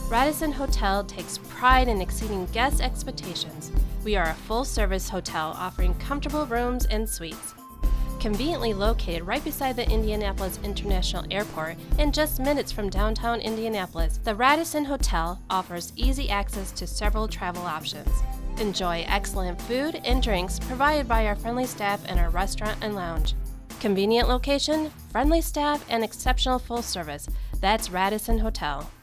Radisson Hotel takes pride in exceeding guest expectations. We are a full-service hotel offering comfortable rooms and suites. Conveniently located right beside the Indianapolis International Airport and just minutes from downtown Indianapolis, the Radisson Hotel offers easy access to several travel options. Enjoy excellent food and drinks provided by our friendly staff in our restaurant and lounge. Convenient location, friendly staff, and exceptional full service. That's Radisson Hotel.